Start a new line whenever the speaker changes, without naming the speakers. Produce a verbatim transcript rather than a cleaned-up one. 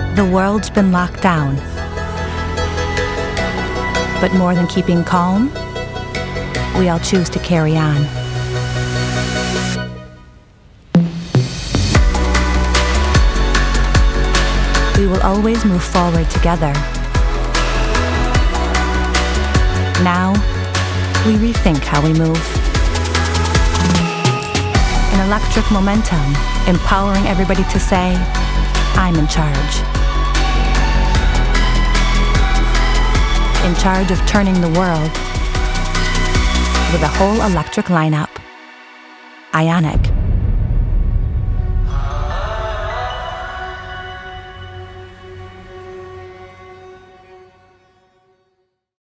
The world's been locked down. But more than keeping calm, we all choose to carry on. We will always move forward together. Now, we rethink how we move. An electric momentum, empowering everybody to say, I'm in charge. In charge of turning the world with a whole electric lineup. IONIQ.